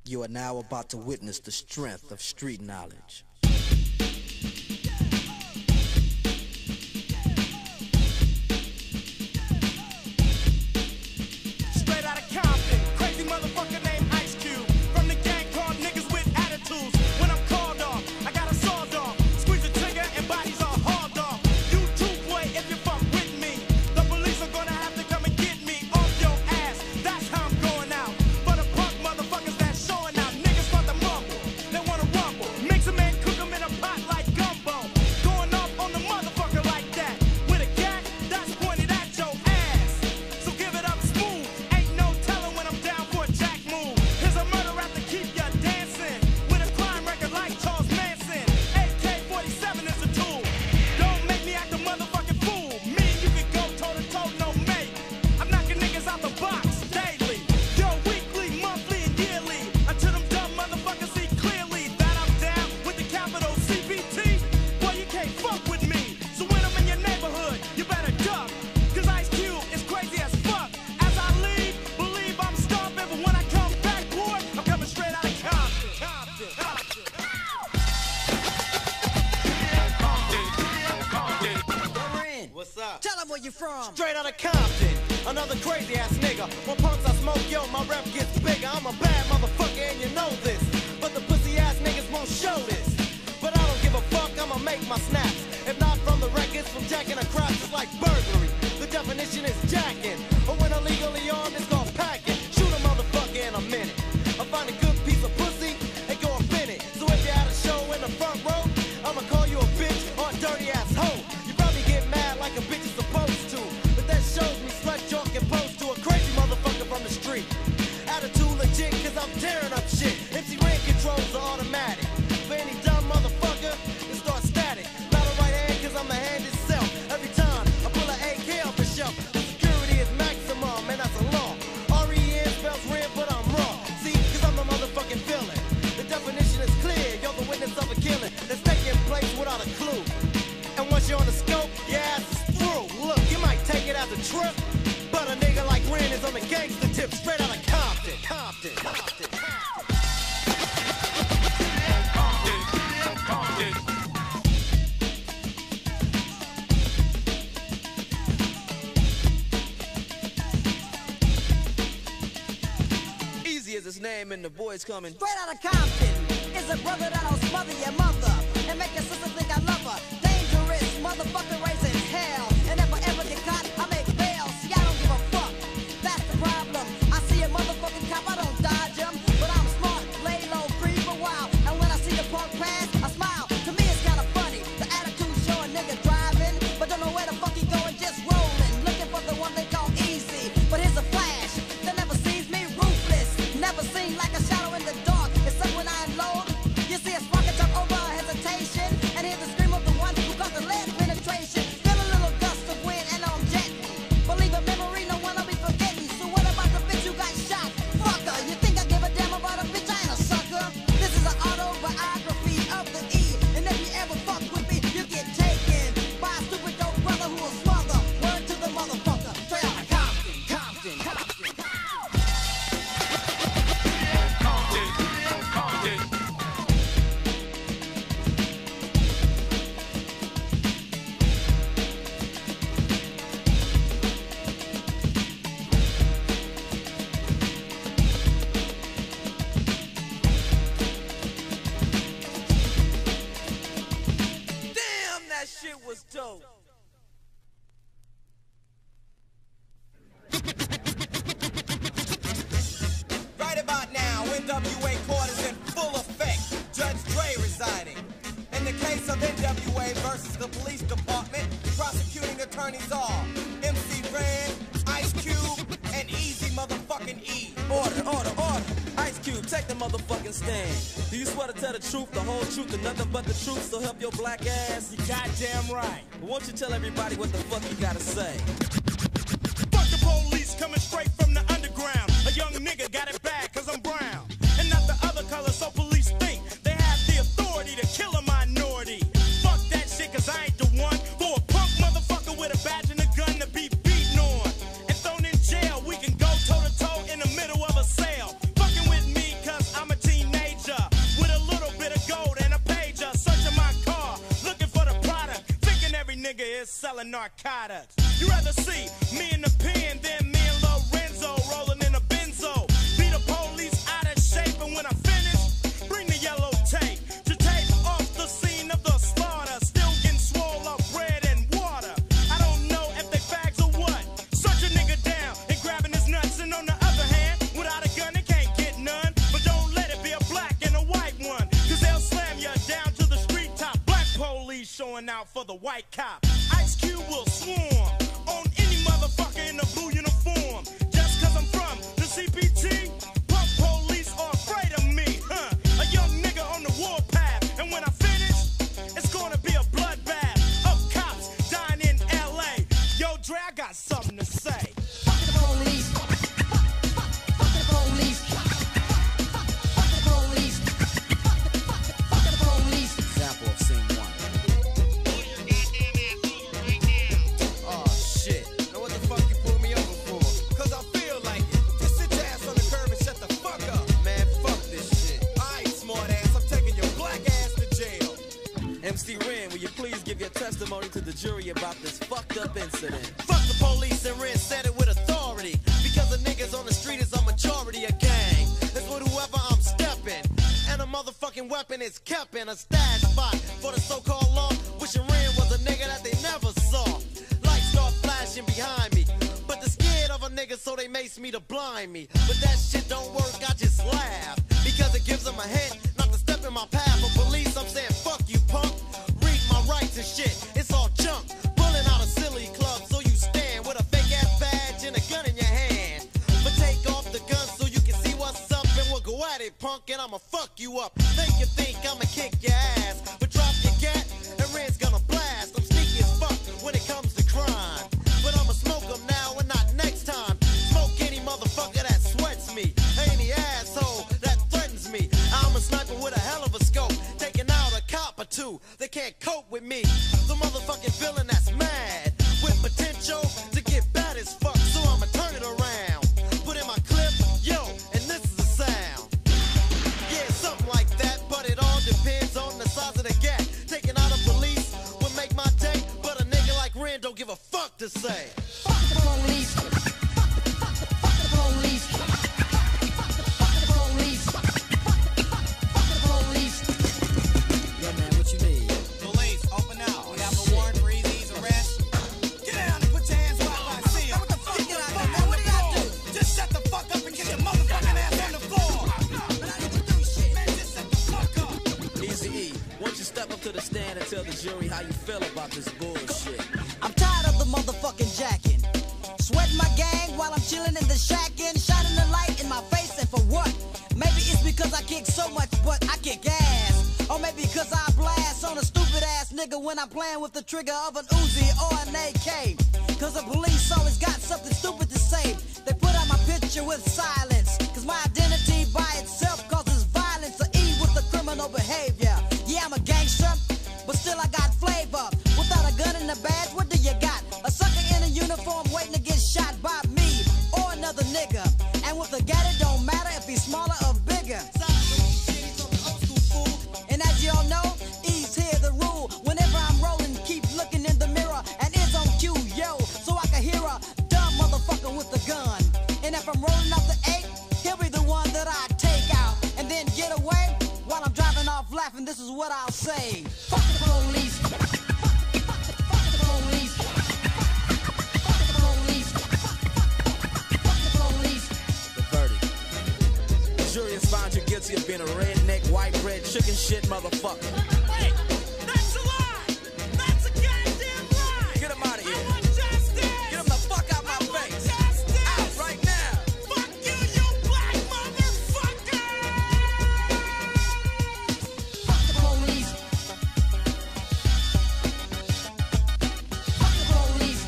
You are now about to witness the strength of street knowledge. Straight out of Compton, crazy motherfucker named Ice Cube. From the gang called niggas with attitudes. When I'm called off, I got a sawed off. Squeeze the trigger and bodies are hauled off. You too, boy, if you fuck with me, the police are gonna have to come and get me off your ass. That's how I'm going out. For the punk motherfuckers that's showing out, niggas want to mumble, they wanna rumble. Mix 'em and cook 'em in a pot like gumbo. Going off on the motherfucker like that. With a gat that's pointed at your ass. So give it up smooth. Ain't no telling when I'm down for a jack move. Here's a murder rap to keep ya dancing. With a crime record like Charles Manson. AK-47 is a tool. Don't make me act a motherfucking fool. Me and you can go toe to toe, no mate. I'm knocking niggas out the box daily. Yo, weekly, monthly, and yearly. Until them dumb motherfuckers see clearly that I'm down with the capital CPT. Boy, you can't fuck with me. So when I'm in your neighborhood, you better duck. Cause Ice Cube is crazy as fuck. As I leave, believe I'm starving. But when I come back, boy, I'm coming straight out of Compton. What's up? Tell them where you from. Straight out of Compton, another crazy ass nigga. When punks I smoke, yo, my rep gets bigger. I'm a bad motherfucker and you know this. But the pussy ass niggas won't show this. But I don't give a fuck, I'ma make my snaps. If not from the records, from jacking a crowd, it's like burglary. The definition is jacking. But when illegally armed, it's called packing. Shoot a motherfucker in a minute. I find a good piece of pussy and go up in it. So if you had a show in the front row, I'ma call you a bitch or a dirty ass hoe. You probably get mad like a bitch is supposed to. But that shows me slut joke and pose to a crazy motherfucker from the street. Attitude legit cause I'm tearing up shit. MC Ren controls are automatic. For any dumb motherfucker, it starts static. Not a right hand cause I'm the hand itself. Every time I pull an AK off the shelf, the security is maximum and that's a law. R-E-N spells red but I'm raw. See, cause I'm the motherfucking villain. The definition is clear, you're the witness of a killing that's taking place without a clue. And once you're on the scope, your ass is through. Look, you might take it as a trip, but a nigga like Ren is on the gangster tip, straight out of Compton. Compton. Compton. Easy as his name and the boys coming. Straight out of Compton is a brother that'll smother your mother and make your sister think I love her. Dangerous motherfucker raising hell. And if I ever get caught, I make bail. See, I don't give a fuck. That's the problem. I see a motherfucking cop, I don't dodge him. But I'm smart, lay low, creep a while. And when I see the punk pass, I smile. To me, it's kinda funny. The attitude show a nigga driving, but don't know where the fuck he going, just rolling. Looking for the one they call easy. But here's a flash that never sees me, ruthless. Never seen like a shadow in the dark. It's up when I unload. You see a spark jump over hesitation, and hear the scream of the one who got the lead penetration. Feel a little gust of wind and I'm jetting. Believe a memory, no one I'll be forgetting. So what about the bitch you got shot? Fucker, you think I give a damn about a bitch? I ain't a sucker. This is an autobiography of the E. And if you ever fuck with me, you get taken by a stupid dope brother who will smother. Word to the motherfucker. Straight out of Compton. Compton. Compton. Damn, that shit was dope. Right about now, NWA court is in full effect. Judge Dre resigning. In the case of NWA versus the police department, prosecuting attorneys are MC Ren, Ice Cube, and Easy motherfucking E. Order, order, order. Ice Cube, take the motherfucking stand. Do you swear to tell the truth, the whole truth, and nothing but the truth, so help your black ass? You goddamn right. But won't you tell everybody what the fuck you gotta say? Fuck the police coming straight from the underground. A young nigga got it bad cause I'm brown. And not the other color, so police think they have the authority to kill a minority. Fuck that shit cause I ain't the one for a punk motherfucker with a badge and a gun to be beaten on and thrown in jail. We can go toe to toe in the middle of a sale. Fucking with me cause I'm a narcotics. You rather see me in the pen than me and Lorenzo rolling in a benzo. Be the police out of shape, and when I finish, bring the yellow tape to tape off the scene of the slaughter. Still getting swole up bread and water. I don't know if they fags or what. Search a nigga down and grabbing his nuts, and on the other hand, without a gun they can't get none. But don't let it be a black and a white one, cause they'll slam you down to the street top. Black police showing out for the white cop. Ice Cube will swarm on any motherfucker in a blue uniform. Just cause I'm from the CPT, punk police are afraid of me, huh? A young nigga on the warpath, and when I finish, it's gonna be a bloodbath of cops dying in LA. Yo, Dre, I got something to say. Fuck the police. Fuck the police. Fuck the police. Fuck the police. Example of scene 1. Oh shit. Now what the fuck you pull me over for? Cause I feel like it. Just sit your ass on the curb and shut the fuck up. Man, fuck this shit. Alright, smart ass, I'm taking your black ass to jail. MC Ren, will you please give your testimony to the jury about this fucked up incident? Fuck the police, and Ren said it with authority. Because the niggas on the street is a majority of gang. It's with whoever I'm stepping. And a motherfucking weapon is kept in a stash spot for the so-called law. Wishing Ren was a nigga that they never saw. Lights start flashing behind me, but they're scared of a nigga, so they mace me to blind me. But that shit don't work, I just laugh, because it gives them a hint not to step in my path. For police, I'm saying fuck you, punk. Read my rights and shit, it's all junk. Pulling out a silly club, so you stand with a fake ass badge and a gun in your hand. But take off the gun so you can see what's up, and we'll go at it, punk, and I'ma fuck you up. You think I'ma kick your ass, but drop your gat, and Red's gonna blast. I'm sneaky as fuck when it comes to crime, but I'ma smoke them now and not next time. Smoke any motherfucker that sweats me, any asshole that threatens me. I'm a sniper with a hell of a scope, taking out a cop or two. They can't cope with me. The motherfucking villain that's mad with potential to get bad as fuck, so I'ma turn it around. Put in my clip, yo, and this is the sound. Yeah, something like that, but it all depends on the size of the gap. Taking out a police would make my day, but a nigga like Ren don't give a fuck to say. Fuck the police. Fuck the police. Fuck the police. Fuck the police. Yeah, man, what you need? Police, open up. We have a warrant for Easy's arrest. Get down and put your hands where I see you. What the fuck? Get out there, man. What did I do? Just shut the fuck up and get your motherfucking ass on the floor. Man, just shut the fuck up. Easy E, won't you step up to the stand and tell the jury how you feel about this bullshit? I'm tired of the motherfucking jacking. Sweating my gang while I'm chilling in the shack and shining the light in my face, and for what? Maybe it's because I kick so much, but I kick ass. Or maybe because I blast on a stupid ass nigga when I'm playing with the trigger of an Uzi or an AK. Cause the police always got something stupid to say. They put out my picture with silence, cause my identity by itself causes violence. Or E with the criminal behavior. Yeah, I'm a gangster, but still I got flavor. Without a gun and a badge, what do you got? A sucker in a uniform waiting to get shot by me or another nigga. And with a gat, it don't matter if he's smaller or bigger. And as y'all know, E's here the rule. Whenever I'm rolling, keep looking in the mirror, and it's on cue, yo, so I can hear a dumb motherfucker with a gun. And if I'm rolling up the 8, he'll be the one that I take out and then get away while I'm driving off laughing. This is what I'll say. Fuck the police. Fuck the police. Fuck the police. Fuck the police. The verdict. The jury has found you guilty of being a redneck, white bread, chicken shit motherfucker. Hey, that's a lie. That's a goddamn lie. Get him out of I here. want justice. Get him the fuck out my I want face. justice. Out right now. Fuck you, you black motherfucker. Fuck the police. Fuck the police.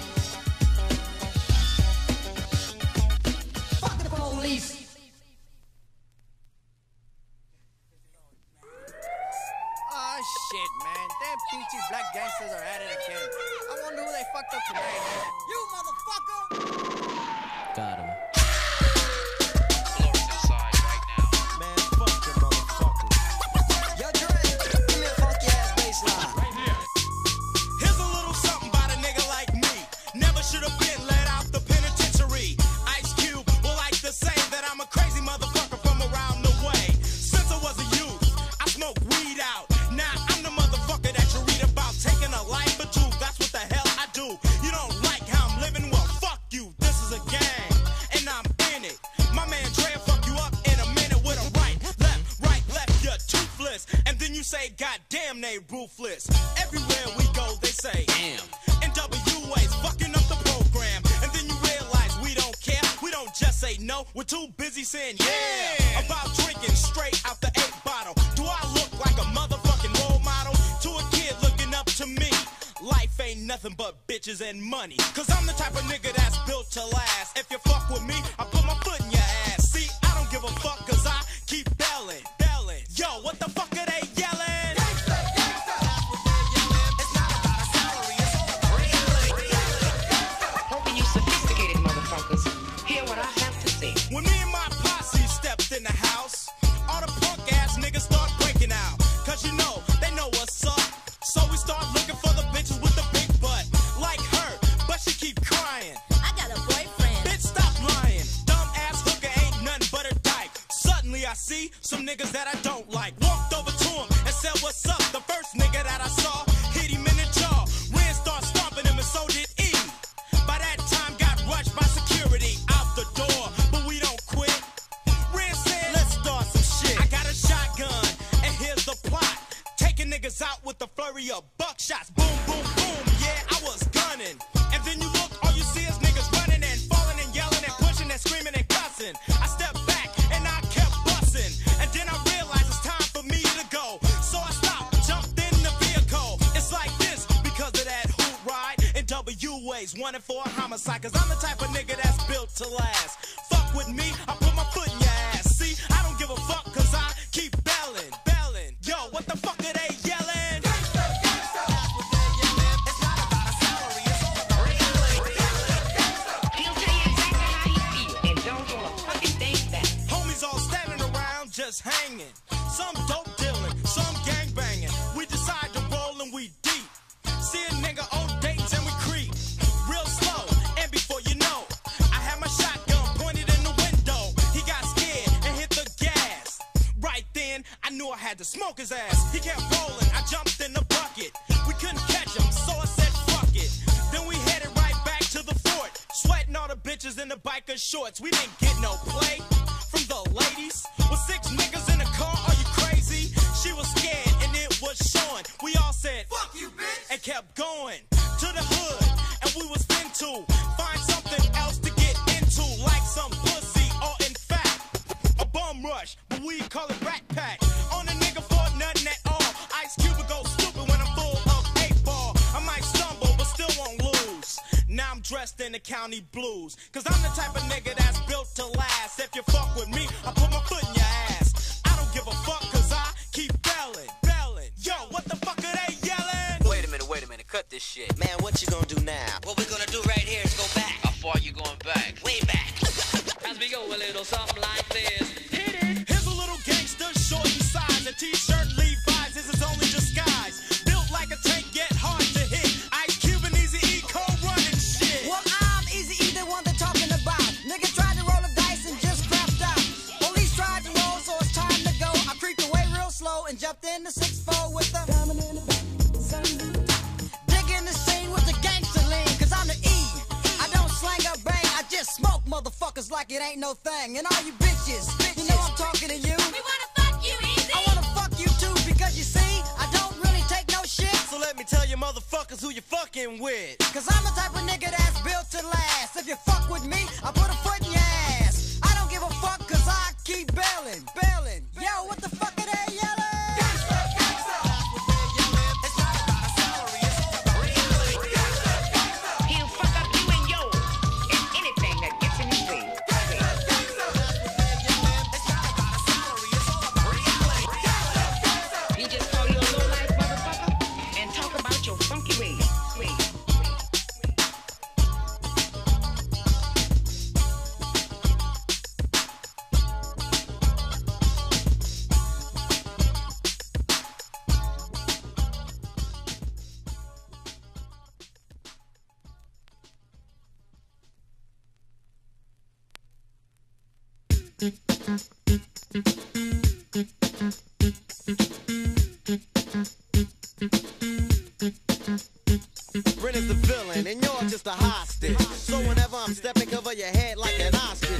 Fuck the police. Ah, goddamn, they ruthless. Everywhere we go, they say, damn. NWA's fucking up the program. And then you realize we don't care. We don't just say no. We're too busy saying yeah. About drinking straight out the 8 bottle. Do I look like a motherfucking role model? To a kid looking up to me. Life ain't nothing but bitches and money. Cause I'm the type of nigga that's built to last. If you fuck with me, I put my foot in your ass. See, I don't give a fuck cause I keep belling. Yo, what the fuck are they yelling? Gangsta, gangsta. It's not about a salary, it's all about real. Hoping you sophisticated motherfuckers hear what I have to say. When me and my posse stepped in the house, all the punk ass niggas start breaking out. Cause you know, they know what's up. So we start looking for the bitches with the big butt. Like her, but she keep crying. I got a boyfriend. Bitch, stop lying. Dumb ass hooker ain't nothing but a dyke. Suddenly I see some niggas that I don't like. Walked over to him and said, what's up? The first nigga that I saw hit him in the jaw. Ren started stomping him and so did E. By that time got rushed by security out the door, but we don't quit. Ren said, let's start some shit. I got a shotgun and here's the plot. Taking niggas out with the flurry of buckshots. Boom, boom, boom, yeah, I was gunning. And then you look, all you see is niggas running and falling and yelling and pushing and screaming and cussing. I stepped back and I kept busting. And then I realized it's time for me to go. So I stopped, jumped in the vehicle. It's like this because of that hoot ride. And WA's wanted for a homicide. Cause I'm the type of nigga that's built to last. Fuck with me, I put my foot in your ass. See, I don't give a fuck cause I keep belling. Yo, what the fuck are they yelling? Gangsta, gangsta. It's not about a salary, it's all about real. He'll tell you exactly how he feels and don't do a fucking thing back. Homies all standing around just hanging. Some dope dealing, some gang banging. We decide to roll and we deep. See a nigga on dates and we creep. Real slow, and before you know, I had my shotgun pointed in the window. He got scared and hit the gas. Right then, I knew I had to smoke his ass. He kept rolling, I jumped in the bucket. We couldn't catch him, so I said fuck it. Then we headed right back to the fort, sweating all the bitches in the biker shorts. We didn't get no play from the ladies. With 6 niggas in the car, are you crazy? She was scared and it was showing. We all said fuck you, bitch, and kept going to the hood. And we was into find something else to get into, like some pussy or in fact a bum rush, but we call it Rat Pack. On a nigga for nothing at all. Ice Cube would go stupid when I'm full of 8-ball. I might stumble, but still won't lose. Now I'm dressed in the county blues. Cause I'm the type of nigga that's built to last. If you fuck with me, I put my foot in your ass. I don't give a fuck cause I keep belling. Yo, what the fuck are they yelling? Wait a minute, cut this shit. Man, what you gonna do now? What we're gonna do right here is go back. How far you going back? Way back. As we go a little something like this. Hit it. Here's a little gangster, short in size. A t-shirt, Levi's is his only disguise. Built like a tank, yet hard to hit. Ice Cube and Eazy-E co-running shit. Well, I'm Eazy-E, the one they're talking about. Nigga tried to roll the dice and just crapped out. Police tried to roll, so it's time to go. I creeped away real slow and jumped in the 6-4 with the diamond in the back. Digging the scene with the gangster lean, cause I'm the E. I don't slang or bang, I just smoke motherfuckers like it ain't no thing. And all you bitches, you know I'm talking to you. We wanna fuck you, Easy. I wanna fuck you too, because you see, I don't really take no shit. So let me tell you motherfuckers who you fucking with. Cause I'm the type of nigga that's built to last. If you fuck with me, I put a foot in your ass. I don't give a fuck cause I keep belling. Yo, what the fuck are they yelling? Gangsta, gangsta. It's not about a salary, it's all about real. He'll fuck up you and yours and anything that gets in his way. It's not about a salary, it's all about real. He just call you a low-life motherfucker and talk about your funky ways. Ren is the villain, and you're just a hostage. So whenever I'm stepping, cover your head like an ostrich. Group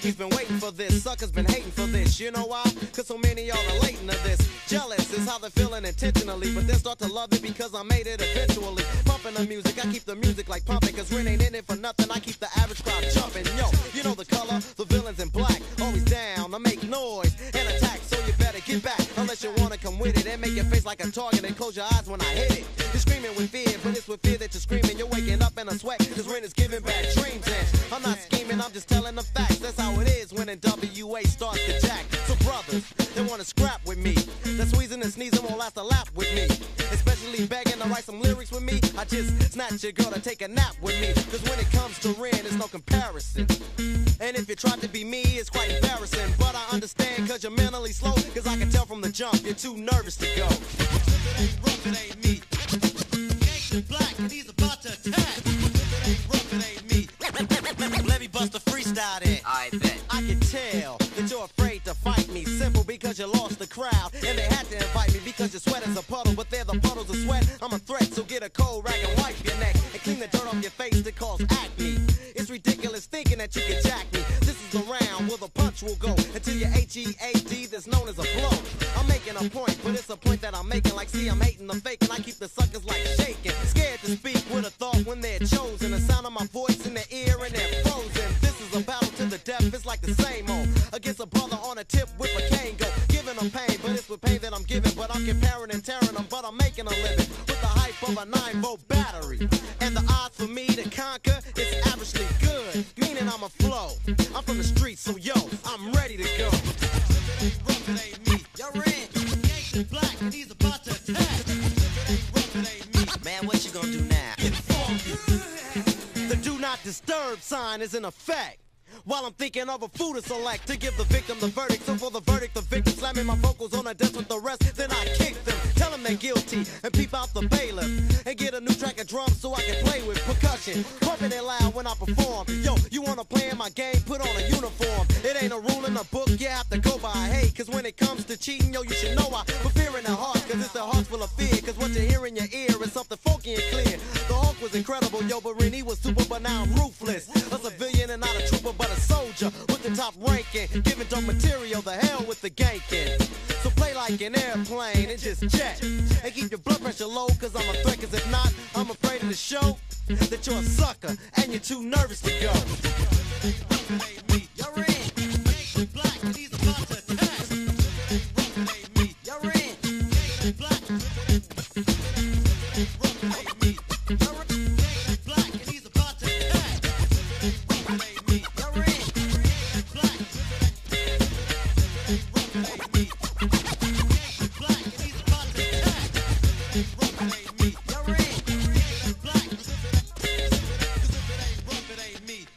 He's been waiting for this, suckers been hating for this. You know why? Cause so many y'all relating to this. Jealous is how they're feeling intentionally, but then start to love it because I made it eventually. Pumping the music, I keep the music like pumping, cause Ren ain't in it for nothing. I keep the average crowd jumping. Yo, you know the color, the villains in black, always down to make noise and attack, so you better get back unless you wanna come with it and make your face like a target and close your eyes when I hit it. You're screaming with fear, but it's with fear that you're screaming. You're waking up in a sweat, cause Ren is giving bad dreams. And I'm not scheming, I'm just telling the facts. That's how it is when NWA starts to jack. So brothers, they wanna scrap with me. That squeezing and sneezing won't last a lap with me. Especially begging to write some lyrics with me. I just snatch your girl to take a nap with me. Cause when it comes to Ren, there's no comparison. And if you try to be me, it's quite embarrassing. But I understand cause you're mentally slow. Cause I can tell from the jump, you're too nervous to go. If it ain't rough, it ain't me. Gangsta Black, and he's about to attack. If it ain't rough, it ain't me. Let me bust a freestyle then. I bet. I can tell that you're afraid to fight me. Simple because you lost the crowd. And they had to invite me because your sweat is a puddle. But they're the puddles of sweat. I'm a threat, so get a cold rag and wipe your neck. And clean the dirt off your face that cause acne. It's ridiculous thinking that you can jack me. This is the round where the punch will go until your H-E-A-D that's known as a blow. I'm making a point, but it's a point that I'm making. Like, see, I'm hating the fake, and I keep the suckers like shaking. Scared to speak with a thought when they're chosen. The sound of my voice in their ear and they're frozen. This is a battle to the death, it's like the same old. Against a brother on a tip with a cane go. Giving them pain, but it's with pain that I'm giving. But I'm comparing and tearing them, but I'm making a living. With the hype of a 9-volt battery. And the odds for me to conquer is averagely good. Meaning I'm a flow. I'm from the streets, so yo, I'm ready to go. If it ain't rough, it ain't me. Yo, Ren. Gangsta Black, and he's about to attack. If it ain't rough, it ain't me. Man, what you gonna do now? Get funky. The do not disturb sign is in effect. While I'm thinking of a food to select to give the victim the verdict. So for the verdict, the victim slamming my vocals on a desk with the rest. Then I kick them, tell them they're guilty, and peep out the bailiff. And get a new track of drums so I can play with percussion. Pumping it loud when I perform. Yo, you wanna play in my game? Put on a uniform. It ain't a rule in the book, you have to go by. Hey, cause when it comes to cheating, yo, you should know I put fear in the heart. Cause it's the heart full of fear. Cause what you hear in your ear is something funky and clear. The Hulk was incredible, yo, but Renee was super, but now I'm ruthless. A civilian and not a trooper, but a soldier with the top ranking, giving dope material, the hell with the ganking. So play like an airplane and just jet, and keep your blood pressure low, cause I'm a threat, cause if not, I'm afraid of the show that you're a sucker and you're too nervous to go. If it ain't rough, it ain't me. You're in, Gangsta Black, and he's about to attack. If it ain't rough, it ain't me. you're in, Gangsta Black, if it ain't rough, it ain't me. Gangsta Black, and he's about to attack. If it ain't rough, it ain't me. you're in. Gangsta Black, if it ain't rough, it ain't me. Gangsta Black, and he's about to attack. If it ain't rough, it ain't me. You're in. Gangsta Black, if it ain't rough, it ain't me.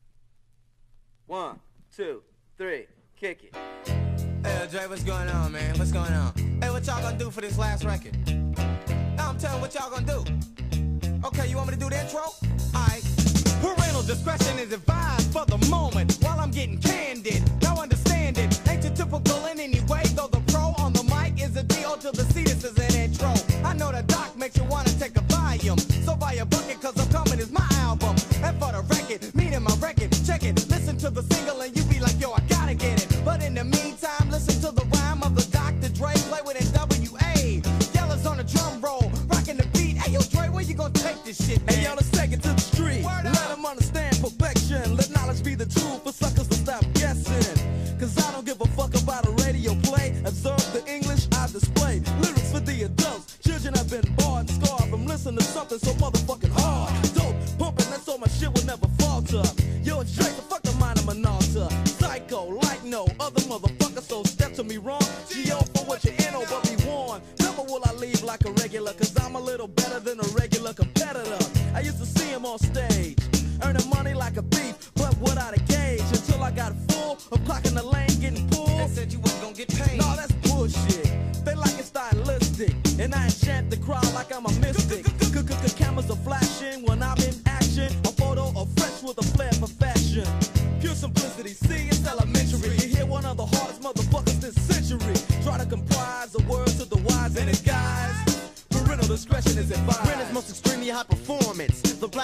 1, 2, 3, kick it. Hey, Dre, what's going on, man? What's going on? Hey, what y'all gonna do for this last record? Now I'm telling what y'all gonna do. Okay, you want me to do the intro? Alright. Parental discretion is advised for the moment while I'm getting candid. Now understand it. Ain't you typical in any way, though the pro on the mic is a D.O. to the C. This is an intro. I know the doc makes you wanna take a volume. So buy a bucket, cause I'm coming is my album. And for the record, meaning my record, check it. Listen to the single and you be like, yo, I gotta get it. But in the meantime, listen to the rhyme of the Dr. Dre. Play with NWA. Yellows on the drum roll, rocking the beat. Hey, yo, Dre, where you gonna take this shit, man? Hey, yo, let's take it to the street. Word Let up. them understand perfection. Let knowledge be the tool for suckers to stop guessing. Cause I don't give a fuck about a radio play. Observe the English I display. Lyrics for the adults. Children have been barred and scarred from listening to something so motherfucking hard. Dope, pumping, that's so my shit will never falter. Yo, it's straight the fuck the mind of Minalta. Psycho, like no other motherfucker, so step to me wrong. G.O. for what you in, oh, but be warned. Never will I leave like a regular, cause I'm a little better than a regular competitor. I used to see him on stage, earning money like a thief, but without a gauge. Until I got full of clocking the lane, getting pulled. They said you wasn't gonna get paid. No, that's bullshit. They like it stylistic, and I enchant the crowd like I'm a mystic. Cameras are flashing when I'm in action. A photo of fresh with a flair for fashion. Pure simplicity, see, it's elementary. You hear one of the hardest motherfuckers this century. Try to comprise the words to the wise and its guys. Parental discretion is advised. Ren is most extremely high performance. The black hat, cause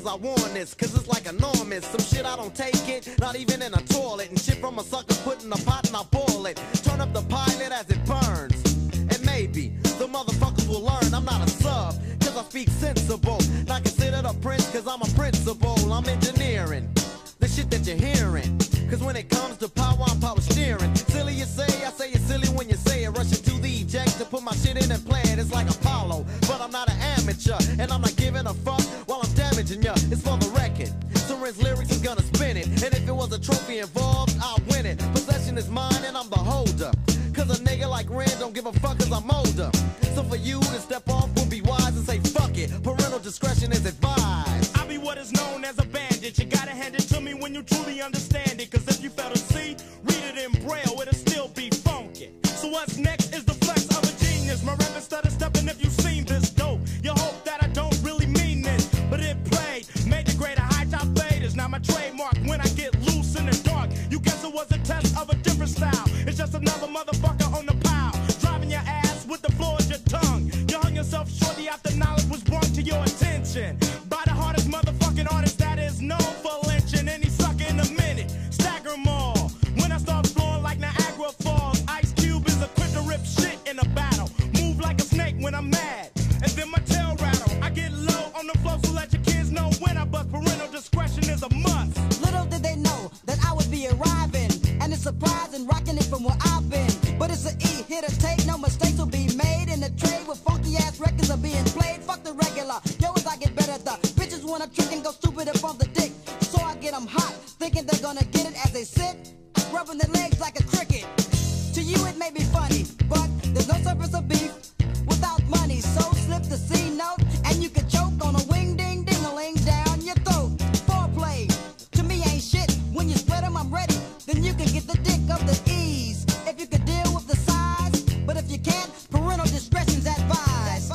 niggas, I warn this, cause it's like enormous. Some shit I don't take it, not even in a toilet. And shit from a sucker put in a pot and I boil it. Turn up the pilot as it burns. And maybe the motherfuckers will learn I'm not a sub, cause I speak sensible. Not considered a prince, cause I'm a principal. I'm engineering the shit that you're hearing. Cause when it comes to power, I'm power steering. Silly you say, I say it's silly when you say it. Rushing to the eject to put my shit in and play it. It's like Apollo, but I'm not an amateur. And I'm not giving a fuck while I'm damaging ya. It's for the record. So Ren's lyrics is gonna spin it. And if it was a trophy involved, I'll win it. Possession is mine and I'm the holder. Cause a nigga like Ren don't give a fuck cause I'm older. So for you to step off will be wise and say fuck it. Parental discretion is advised. I be what is known as a bandit. You gotta hand it to me when you truly understand it. Cause if you fail to see, read it in braille, it'll still be funky. So what's next is the flex of a genius. My rap is stutter stepping if you've seen this dope. You hope that I don't really mean this, but it played, made the greater high top faders. Now my trademark when I get loose in the dark. You guess it was a test of a different style. It's just another motherfucker on the pile, driving your ass with the floor as your tongue. You hung yourself shortly after knowledge was brought to your attention by the hardest motherfucking artist that is known for lynching any sucker in a minute. Stagger 'em all. When I start flowing like Niagara Falls, Ice Cube is equipped to rip shit in a battle. Move like a snake when I'm mad, and then my tail rattle. I get low on the floor, so let your kids know when I bust. Parental discretion is a must. Little did they know that I would be arriving, and it's surprising rocking it from where I've been. But it's an E, here to take, no mistakes will be made in the trade with funky ass records are being played. Fuck the regular, yo, as I get better, the bitches wanna trick and go stupid up on the dick. So I get them hot, thinking they're gonna get it as they sit, rubbing their legs like a cricket. To you it may be funny, but there's no surface of beef without money. So slip the C note, and you can choke on a wing ding ding-a-ling down your throat. Foreplay, to me ain't shit. When you spread 'em, I'm ready. Then you can get the dick of the ease. If you can deal with the size, but if you can't, parental discretion's advised.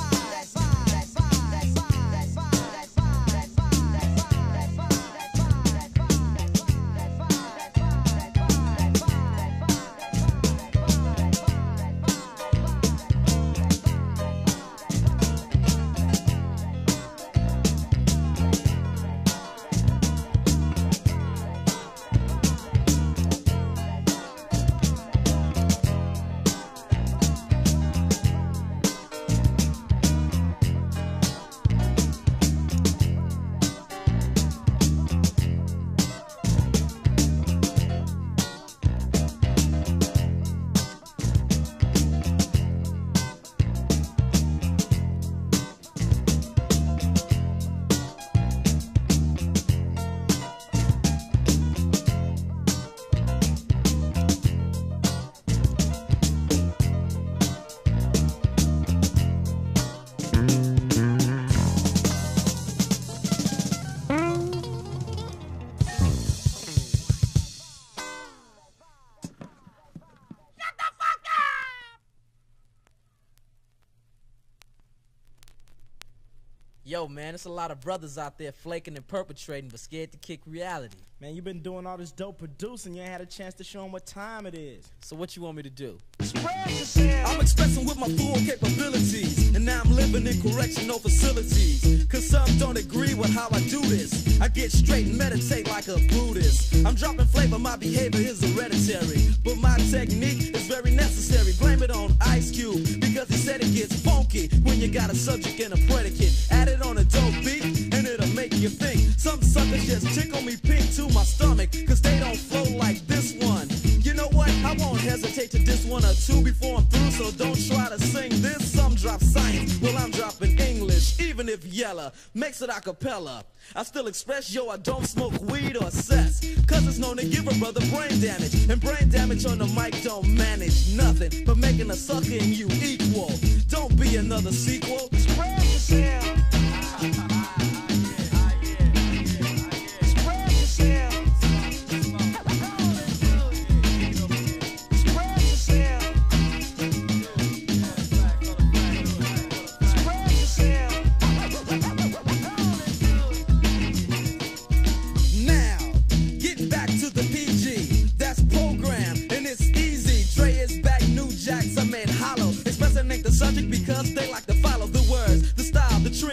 Yo, man, there's a lot of brothers out there flaking and perpetrating, but scared to kick reality. Man, you been doing all this dope producing, you ain't had a chance to show them what time it is. So what you want me to do? Spread yourself. I'm expressing with my full capabilities, and now I'm living in correctional facilities. Cause some don't agree with how I do this. I get straight and meditate like a Buddhist. I'm dropping flavor, my behavior is hereditary, but my technique is very necessary. Blame it on Ice Cube, because he said it gets funky when you got a subject and a predicate. Add it on a dope beat, and it'll make you think. Some suckers just tickle me pink to my stomach, cause they don't flow like this one. You know what? I won't hesitate to diss one or two before I'm through, so don't try to sing this. Some drop science, well I'm dropping English, even if Yella makes it a cappella. I still express, yo, I don't smoke weed or cess, cause it's known to give a brother brain damage. And brain damage on the mic don't manage nothing but making a sucker in you equal. Don't be another sequel. Spread yourself. Because they like to follow the words, the style, the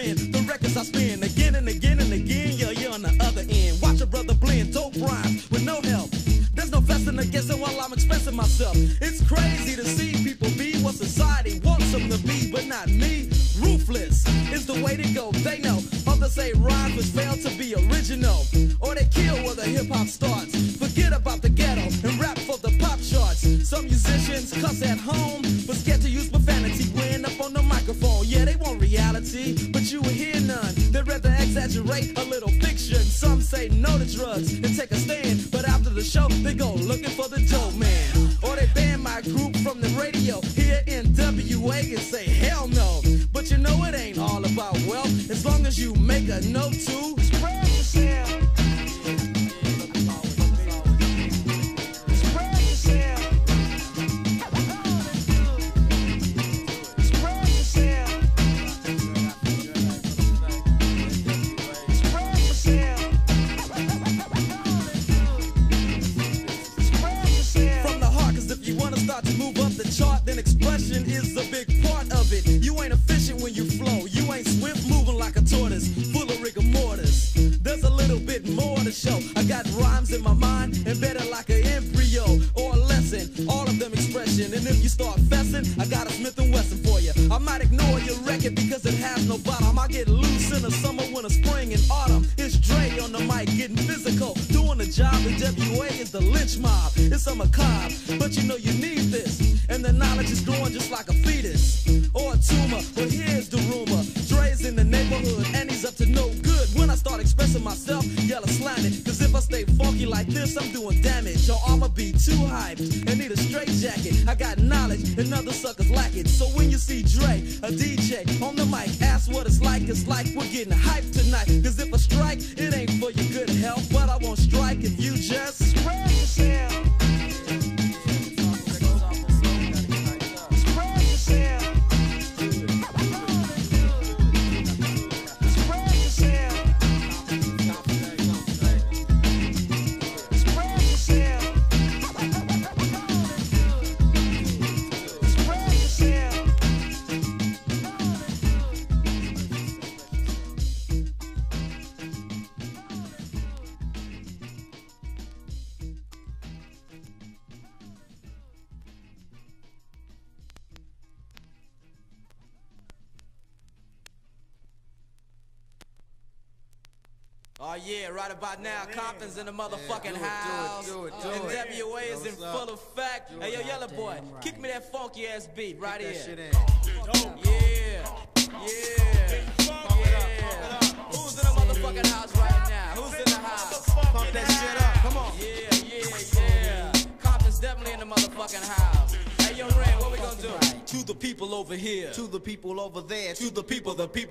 started guessing while I'm expressing myself. It's crazy to see people be what society wants them to be, but not me. Ruthless is the way to go. They know others say rhymes which fail to be original, or they kill where the hip hop starts. Forget about the ghetto and rap for the pop charts. Some musicians cuss at home, but scared to use profanity when up on the microphone. Yeah, they want reality, but you will hear none. They'd rather exaggerate a little fiction. Some say no to drugs and take a stand, but after the show they go looking for the dope man. Or they ban my group from the radio here in WA and say hell no. But you know it ain't all about wealth, as long as you make a note to spread yourself. Then expression is a big part of it. You ain't efficient when you flow. You ain't swift moving like a tortoise, full of rigor mortis. There's a little bit more to show. I got rhymes in my mind, embedded like an embryo or a lesson. All of them expression. And if you start fessing, I got a Smith & Wesson for you. I might ignore your record because it has no bottom. I get loose in the summer, winter, spring, and autumn. It's Dre on the mic, getting physical, doing the job. The WA is the lynch mob. It's a macabre, but you know you need this. And the knowledge is growing just like a fetus or a tumor. But here's the rumor: Dre's in the neighborhood and he's up to no good. When I start expressing myself, yellow slam it. Cause if I stay funky like this, I'm doing damage. Or I'ma be too hyped and need a straight jacket. I got knowledge and other suckers lack it. So when you see Dre, a DJ on the mic, ask what it's like we're getting hyped tonight. Cause if I strike, it ain't for your good health. But I won't strike if you just spread yourself. Oh yeah, right about now, Compton's in the motherfucking house. Do it. And WA is in full effect. Hey yo, Yellow Boy, kick me that funky ass beat right here. Yeah. Who's in the motherfucking house right now? Who's in the house? Pump that shit up, come on. Yeah. Compton's definitely in the motherfucking house. Hey yo, Ren, what we gonna do? To the people over here, To the people over there, to the people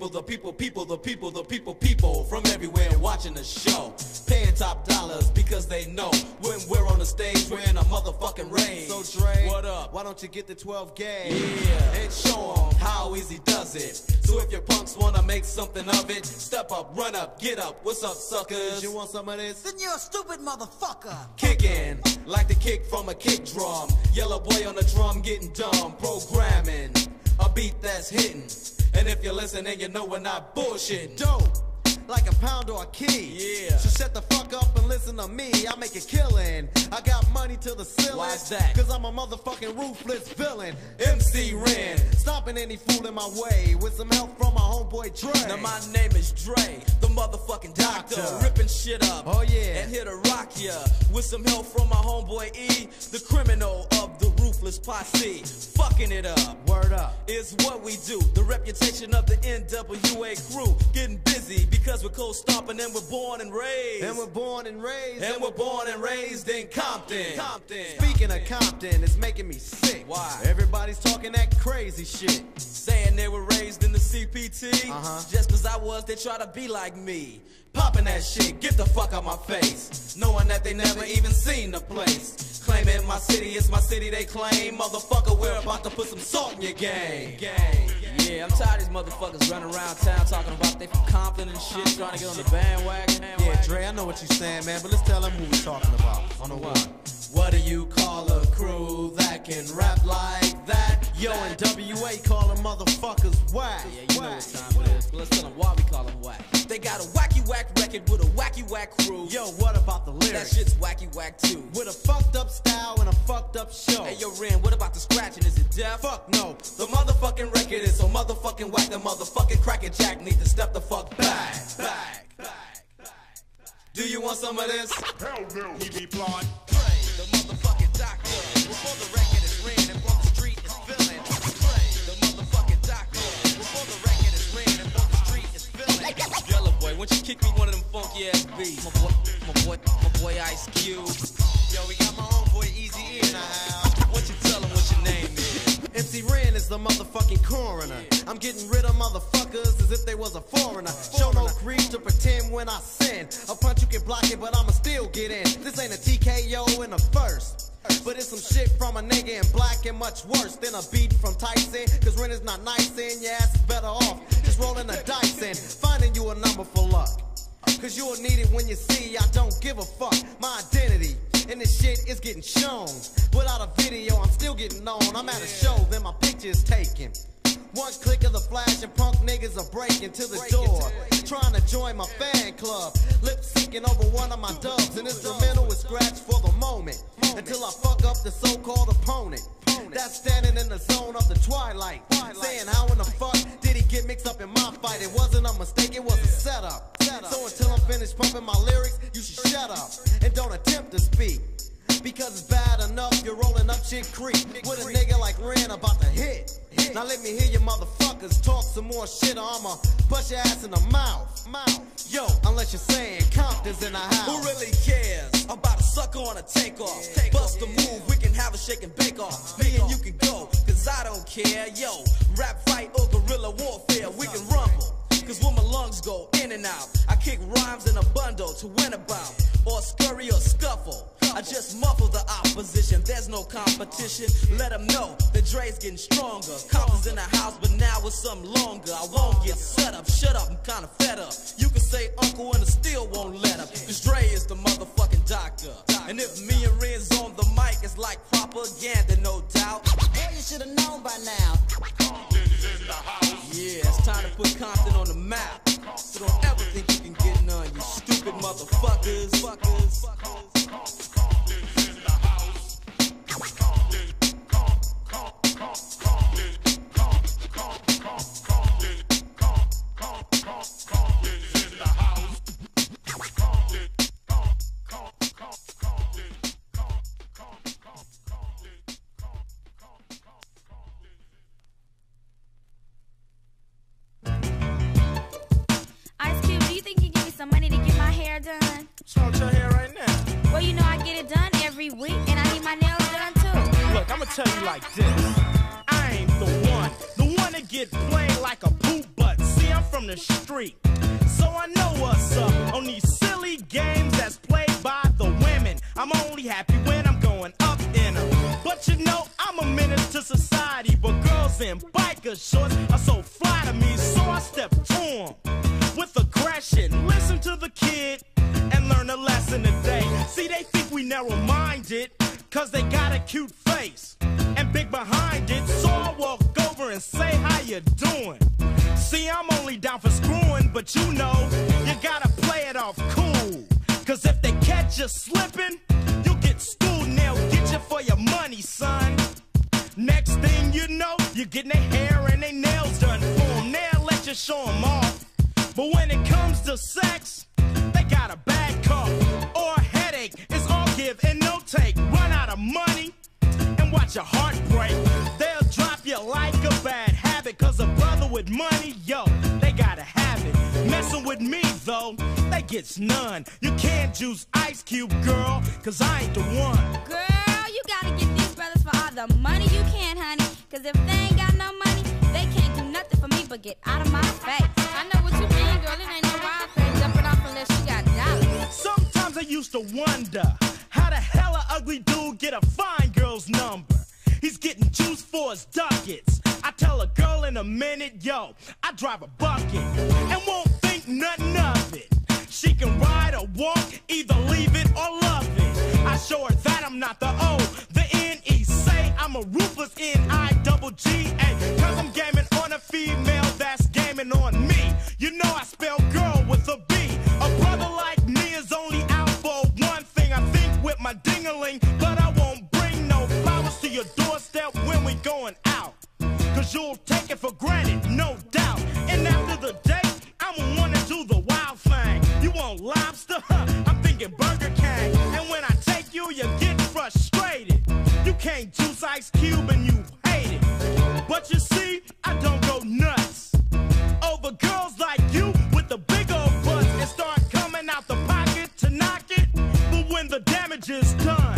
from everywhere watching the show, paying top dollars because they know when we're on the stage we're in a motherfucking rage. So Dre, what up? Why don't you get the 12 gauge? Yeah, and show 'em how easy does it. So if your punks wanna make something of it, step up, run up, get up. What's up, suckers? You want some of this? Then you're a stupid motherfucker. Kicking like the kick from a kick drum. Yellow Boy on the drum getting dumb. Programming a beat that's hitting. And if you're listening, you know we're not bullshitting. Dope, like a pound or a key. Yeah. So shut the fuck up and listen to me. I make a killing. I got money to the ceiling. Why's that? Cause I'm a motherfucking ruthless villain. MC Ren. Stopping any fool in my way with some help from my homeboy Dre. Now my name is Dre, the motherfucking doctor. Ripping shit up. Oh, yeah. And here to rock ya with some help from my homeboy E, the criminal of the ruthless posse. Fucking it up. Word up. Is what we do. The reputation of the NWA crew. Getting busy because we're cold stomping and we're born and raised. And we're born and raised. And we're born and raised in Compton. Speaking of Compton, it's making me sick. Why? Everybody's talking that crazy shit. Saying they were raised in the CPT. Just cause I was, they try to be like me. Popping that shit, get the fuck out my face. Knowing that they never even seen the place. Claiming my city is my city, they claim. Motherfucker, we're about to put some salt in your game. Yeah, I'm tired of these motherfuckers running around town talking about they from Compton and shit, trying to get on the bandwagon. Yeah, Dre, I know what you're saying, man, but let's tell them who we're talking about. On the one. What do you call a crew that can rap like that? Yo, in WA, calling motherfuckers whack. Yeah, you know what time it is. But let's tell them why we call them whack. They They got a wacky whack record with a wacky whack crew. Yo, what about the That lyrics? shit's wacky whack too. With a fucked up style and a fucked up show. Hey yo, Ren, what about the scratching? Is it deaf? Fuck no. The motherfucking record is so motherfucking whack. The motherfucking cracker jack need to step the fuck back. Do you want some of this? Hell no. He replied. Pray the motherfucking doctor. Before the record is ran and before the street is filling. Pray the motherfucking doctor. Before the record is ran and before the street is filling. Yellow boy, why don't you kick me one of them funky ass beats? My boy Ice Cube. Yo, we got my homeboy Easy in the house. What you tell him what your name is? MC Ren is the motherfucking coroner. I'm getting rid of motherfuckers as if they was a foreigner. Show no greed to pretend when I sin. A punch you can block it, but I'ma still get in. This ain't a TKO in a verse, but it's some shit from a nigga in black and much worse than a beat from Tyson. Cause Ren is not nice and your ass is better off just rolling the dice and finding you a number for luck. Cause you'll need it when you see I don't give a fuck. My identity and this shit is getting shown. Without a video, I'm still getting known. I'm at a show, then my picture is taken. One click of the flash and punk niggas are breaking to the door, trying to join my fan club. Lip syncing over one of my dubs. An instrumental is scratched for the moment until I fuck up the so-called opponent that's standing in the zone of the twilight, saying how in the fuck did he get mixed up in my fight? It wasn't a mistake, it was a setup. So until I'm finished pumping my lyrics, you should shut up and don't attempt to speak, because it's bad enough you're rolling up shit creek with a nigga like Ren about to hit. Now let me hear you motherfuckers talk some more shit, or I'ma bust your ass in the mouth. Yo, unless you're saying Compton's in the house. Who really cares about a sucker on a takeoff? Bust a move, we can have a shake and bake off. Me and you can go, cause I don't care. Yo, rap fight or guerrilla warfare, we can rumble. Cause when my lungs go in and out, I kick rhymes in a bundle to win about, or scurry or scuffle. I just muffle the opposition, there's no competition. Let them know that Dre's getting stronger. Compton's in the house, but now it's something longer. I won't get set up, shut up, I'm kinda fed up. You can say uncle and I still won't let up. Cause Dre is the motherfucking doctor. And if me and Ren's on the mic, it's like propaganda, no doubt. Boy, you should have known by now. Yeah, it's time to put Compton on the map. So don't ever think you can get none, you stupid motherfuckers. Ice Cube, do you think you give me some money to get my hair done? What's wrong with your hair right now? Well, you know I get it done every week, and I need my nails done too. Look, I'ma tell you like this. I ain't the one to get played like a poop butt. See, I'm from the street, so I know what's up on these silly games that's played by the women. I'm only happy when I'm going up in them. But you know, I'm a menace to society, but girls in biker shorts are so fly to me, so I step to them with aggression. Listen to the kid and learn a lesson today. See, they think we narrow-minded, cause they got a cute face and big behind it, so I walk over and say, how you doing? See, I'm only down for screwing, but you know, you gotta play it off cool. Cause if they catch you slipping, you'll get schooled and they'll get you for your money, son. Next thing you know, you're getting their hair and their nails done for them. They'll let you show them off. But when it comes to sex, they got a bad cough or a headache. It's all give and no take. Run out of money and watch your heart break. They'll drop you like a bad habit, cause a brother with money, yo, they gotta have it. Messing with me, though, they gets none. You can't juice Ice Cube, girl, cause I ain't the one. Girl, you gotta get these brothers for all the money you can, honey. Cause if they ain't got no money, they can't do nothing for me but get out of my face. I know what you mean, girl, it ain't no wild thing jumping off unless you got dollars. Sometimes I used to wonder how the hell a ugly dude get a fine girl's number. He's getting juice for his ducats. I tell a girl in a minute, yo, I drive a bucket and won't think nothing of it. She can ride or walk, either leave it or love it. I show her that I'm not the O, the N-E. Say I'm a ruthless N-I-double-G-A. Cause I'm gaming on a female that's gaming on me. You know I spell girl with a ding-a-ling, but I won't bring no flowers to your doorstep when we going out. Cause you'll take it for granted, no doubt. And after the date, I'ma wanna do the wild thing. You want lobster? Huh, I'm thinking Burger King. And when I take you, you get frustrated. You can't juice Ice Cube and you hate it. But you see, I don't go nuts over girls like you with the big old butts and start coming out the pocket to knock it. But when the damage is done,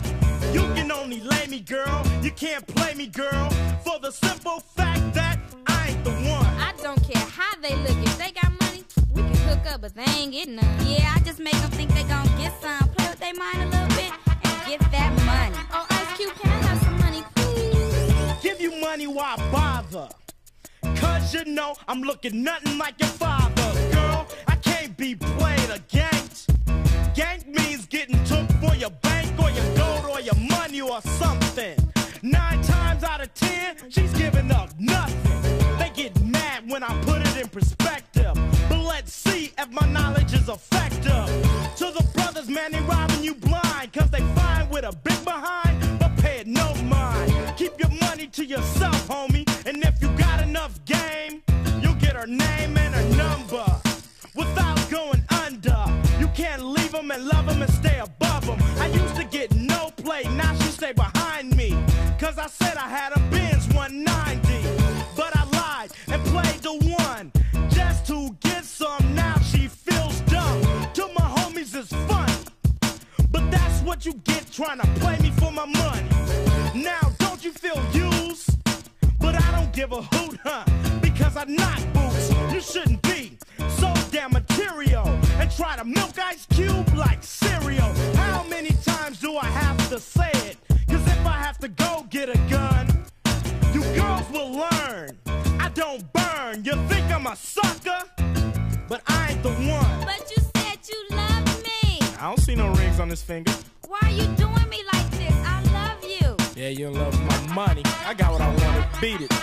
you can only lay me, girl. You can't play me, girl, for the simple fact that I ain't the one. I don't care how they look. If they got money, we can hook up, but they ain't getting none. Yeah, I just make them think they gon' get some. Play with their mind a little bit and get that money. Oh, Ice Cube, can I have some money, please? Give you money, why bother? Cause you know I'm looking nothing like your father. Girl, I can't be played or ganked. Gank means getting took for your bank or your gold or your money or something. 9 times out of 10, she's giving up nothing. They get mad when I put it in perspective. But let's see if my knowledge is effective. To the brothers, man, they robbing you blind. Cause they fine with a big behind, but pay it no mind. Keep your money to yourself, homie. And if you got enough game, you'll get her name and her number without going under. You can't leave them and love them and stay above them. I used to get no play, now she stay behind me. Cause I said I had a Benz 190. But I lied and played the one just to get some. Now she feels dumb. To my homies it's fun, but that's what you get trying to play me for my money. Now don't you feel used? But I don't give a hoot, huh? Because I knock boots. You shouldn't be so damn material and try to milk Ice Cube like cereal. How many times do I have to say it? Cause if I have to go get a gun, you girls will learn. I don't burn. You think I'm a sucker? But I ain't the one. But you said you love me. I don't see no rings on this finger. Why are you doing me like this? I love you. Yeah, you love my money. I got what I wanted. Beat it.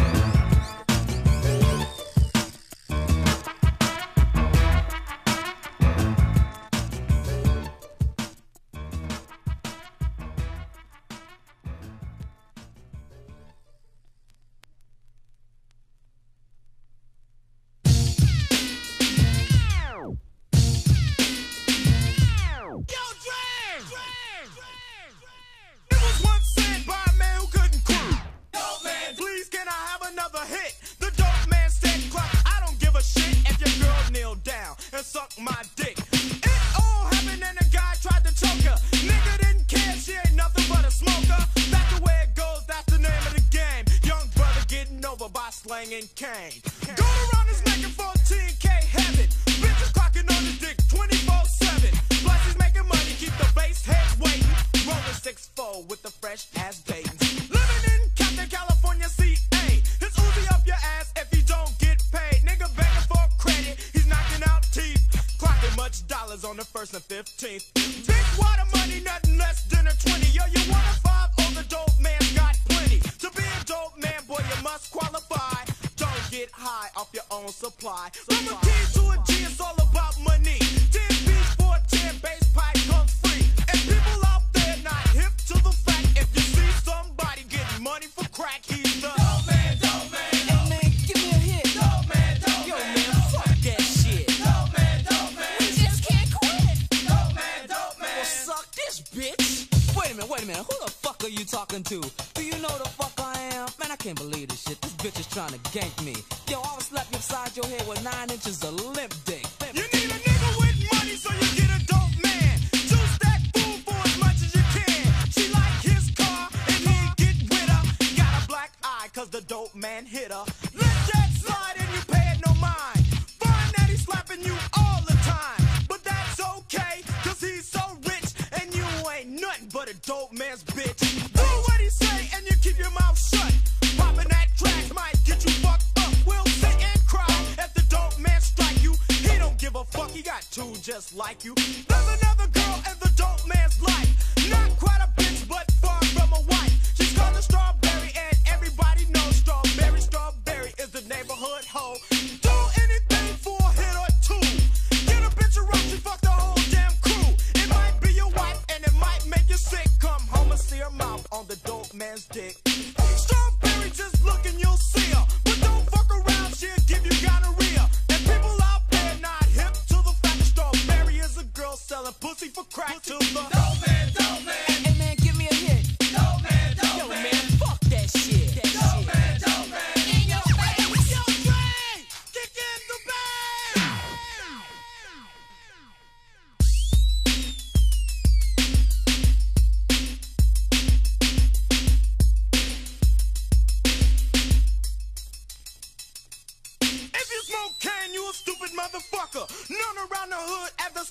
Suck my dick. It all happened and a guy tried to choke her. Nigga didn't care, she ain't nothing but a smoker. That's the way it goes, that's the name of the game. Young brother getting over by slanging cane. Going around is making 14K heaven. Bitches clocking on his dick 24/7. Plus he's making money, keep the bass head waiting. Rolling 6'4" with the fresh ass baiting. Living in Compton, California, CA. It's Uzi up your ass if you don't get paid. Nigga begging for credit, he's knocking out teeth. Clocking much dollars on the 1st and 15th. Big water money, nothing less than a 20. Yo, you want a 5? Oh, the dope man's got plenty. To be a dope man, boy, you must qualify. Don't get high off your own supply. I'm a kid to a G, it's all about money. 10 beats for a 10, bass pipe comes free. And people out there not hip to the fact, if you see somebody getting money for crack, he's the dope man, dope man. Hey man, give me a hit. Dope man, dope man. Yo man, fuck that shit. Dope man, dope man. We just can't quit. Dope man, dope man. Well, suck this, bitch. Wait a minute, who the fuck are you talking to? Do you know the fuck I am? Man, I can't believe this shit. This bitch is trying to gank me. Yo, I would slap you upside your head with 9 inches of limp dick. You need a nigga with money so you get a dope man. Juice that fool for as much as you can. She like his car and he get with her. Got a black eye cause the dope man hit her. Let that slide and you pay it no mind. Find that he's slapping you all the time. But that's okay cause he's so rich and you ain't nothing but a dope man's bitch. Do what he say and you keep your mouth shut. Popping that track might get you fucked up. We'll sit and cry if the dope man strike you. He don't give a fuck, he got 2 just like you. There's another girl in the dope man's life. Not quite a bitch, but far from a wife. She's called a Strawberry and everybody knows Strawberry. Strawberry is the neighborhood hoe. Do anything for a hit or 2. Get a bitch around, she fuck the whole damn crew. It might be your wife and it might make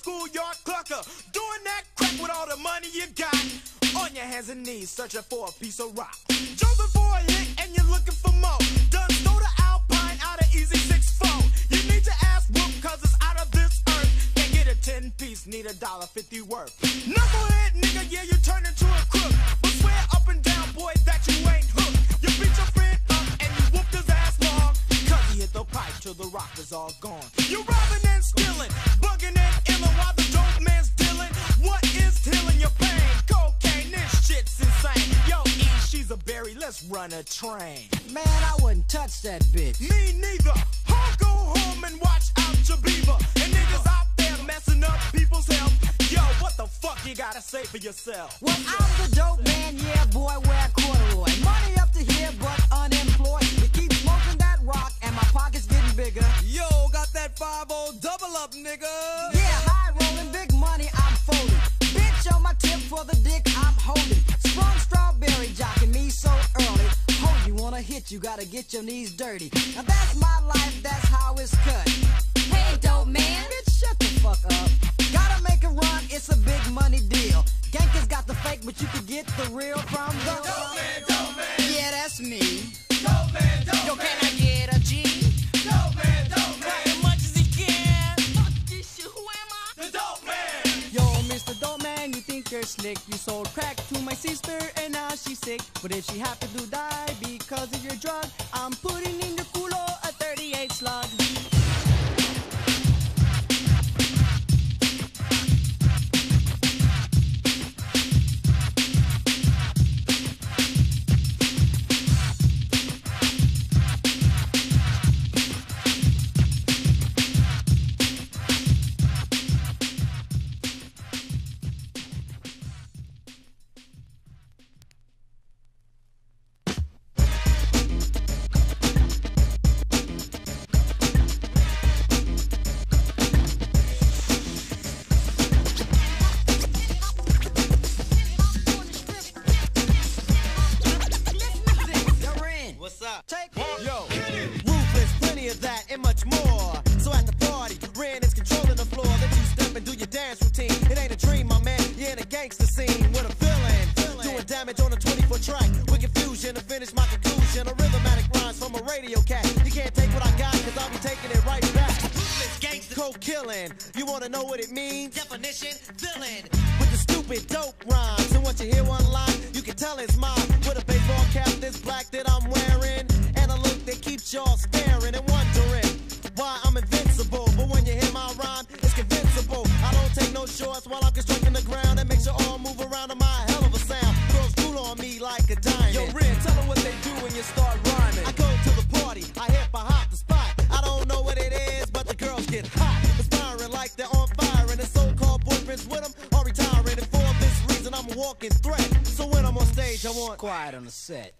schoolyard clucker. Doing that crack with all the money you got. On your hands and knees, searching for a piece of rock. Jumping for a hit and you're looking for more. Done stole the Alpine out of Easy 6-4. You need your ass whooped cause it's out of this earth. Can't get a 10-piece, need $1.50 worth. Knucklehead nigga, yeah, you turn into a crook. But swear up and down, boy, that you ain't hooked. You beat your friend up and you whooped his ass long. Cause he hit the pipe till the rock is all gone. You robbing and stealing, bugging and illin' while the dope man's dealing. What is healing your pain? Cocaine, this shit's insane. Yo, E, she's a berry, let's run a train. Man, I wouldn't touch that bitch. Me neither. I'll go home and watch out your beaver. And niggas out there messing up people's health. Yo, what the fuck you gotta say for yourself? Well, I'm the dope man, yeah, boy, wear corduroy. Money up to here, but unemployed. We keep smoking that rock, and my pocket's getting bigger. Yo, got that 5-0 double up, nigga. Yeah, high rolling, big money, I'm folding. Bitch on my tip for the dick I'm holding. Sprung strawberry jocking me so early. Hold, you wanna hit, you gotta get your knees dirty. Now that's my life, that's how it's cut. Hey, dope man. Bitch, shut the fuck up. Gotta make a run, it's a big money deal. Gankers got the fake, but you can get the real from the Dope man, yeah, that's me. dope man, dope Yo, man. can I get a G? Dope man, dope man. As much as he can. Fuck this shit, who am I? The dope man. Yo, Mr. Dope Man, you think you're slick. You sold crack to my sister and now she's sick. But if she happen to die because of your drug, I'm putting in your culo a 38 slug. What's up? Take Yo, Ruthless, plenty of that and much more. So at the party, Ren is controlling the floor. Let you step and do your dance routine. It ain't a dream, my man. You're in a gangster scene with a villain. Doing damage on a 24 track. With confusion to finish my conclusion. A rhythmatic rhymes from a radio cat. You can't take what I got, cause I'll be taking it right back. Ruthless gangster. Coke killing. You wanna know what it means? Definition, villain. With the stupid dope rhymes. And once you hear one line, you can tell it's mine. With a baseball cap this black that I'm wearing. And a look that keeps y'all staring and wondering why I'm invincible. But when you hear my rhyme, it's convincible. I don't take no shorts while I'm constructing the ground. And make you all move around to my hell of a sound. Girls drool on me like a diamond. Yo, Ren, tell them what they do when you start rhyming. I go to the party, I hip, I hop the spot. I don't know what it is, but the girls get hot. Inspiring like they're on fire. And the so-called boyfriends with them are retiring. And for this reason, I'm a walking threat. So when I'm on stage, I want quiet on the set.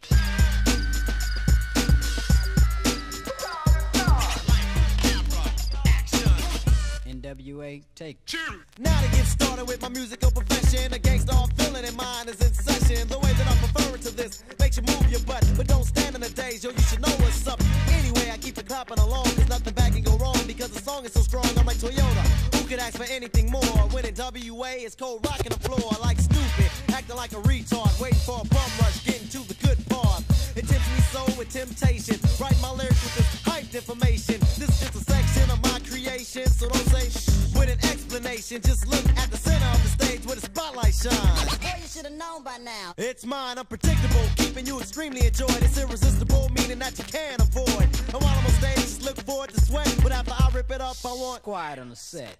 NWA, take. Now to get started with my musical profession, a gangsta feeling in mind is in session. The way that I prefer it to this makes you move your butt, but don't stand in the days. Yo, you should know what's up. Anyway, I keep it clapping along, cause nothing bad can go wrong because the song is so strong. I'm like Toyota, who could ask for anything more? When in WA, it's cold rocking the floor like stupid, acting like a retard, waiting for a bum rush, getting to the good part. It tempts me so with temptation. Write my lyrics with this hyped information. This is just a section of my creation, so don't say with an explanation. Just look at the center of the stage where the spotlight shines. Boy, you should have known by now. It's mine, unpredictable, keeping you extremely enjoyed. It's irresistible, meaning that you can't avoid. And while I'm on stage, just look forward to sweat. But after I rip it up, I want quiet on the set.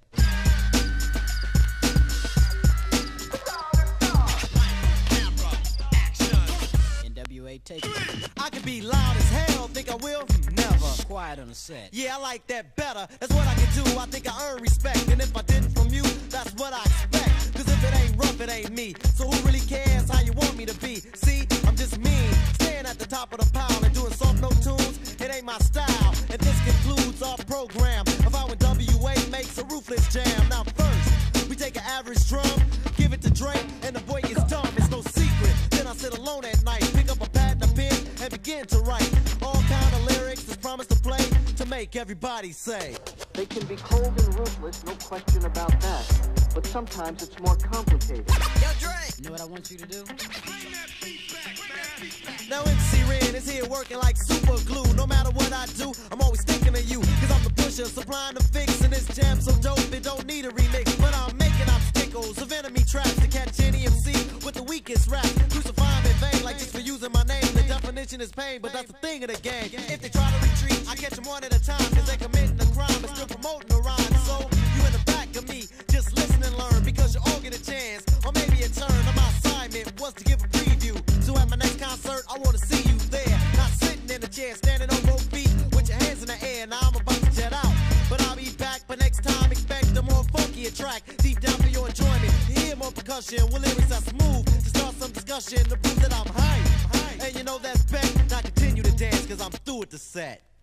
NWA, take it. I can be loud as hell, think I will? Never. Quiet on the set. Yeah, I like that better. That's what I can do. I think I earn respect. And if I didn't from you, that's what I expect. Cause if it ain't rough, it ain't me. So who really cares how you want me to be? See, I'm just mean. Staying at the top of the pile and doing soft note tunes, it ain't my style. And this concludes our program of how NWA makes a ruthless jam. Now first, we take an average drum, give it to Drake, and the boy gets dumb. It's no secret. Then I sit alone at night, pick up a pad and a pen, and begin to write all kind of lyrics that's promised to play to make everybody say. They can be cold and ruthless, no question about that. But sometimes it's more complicated. Yo, Dre! You know what I want you to do? Now MC Ren is here working like super glue. No matter what I do, I'm always thinking of you. Cause I'm the pusher, supplying the fix. And this jam so dope, it don't need a remix. But I'm making obstacles of enemy traps to catch any MC with the weakest rap. Crucify me in vain, like just for using my name. The definition is pain, but that's the thing of the game. If they try to retreat, I catch them one at a time. Cause they committing a crime and still promoting a rhyme. So you in the back of me, just listen and learn. Because you all get a chance, or maybe a turn. And my assignment was to give a preview. So at my next concert, I wanna see you there. Not sitting in a chair, standing on both feet with your hands in the air. Now I'm about to jet out, but I'll be back. But next time, expect a more funkier track. Deep down for your enjoyment, you hear more percussion with lyrics that's smooth. To start some discussion to prove that I'm hype. And you know that's bet. Now continue to dance, cause I'm through with the set.